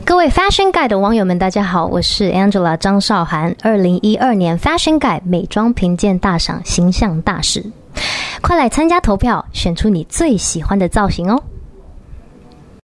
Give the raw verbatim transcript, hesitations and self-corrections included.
各位 Fashion Guide 的网友们，大家好，我是 Angela 张韶涵，二零一二年 Fashion Guide 美妆评鉴大赏形象大使，快来参加投票，选出你最喜欢的造型哦！